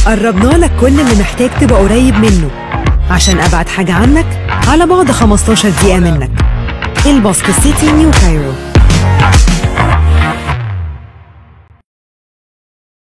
قربنا لك كل اللي محتاج تبقى قريب منه، عشان أبعد حاجة عنك على بعد 15 دقيقة منك. الباسكت سيتي، نيو كايرو.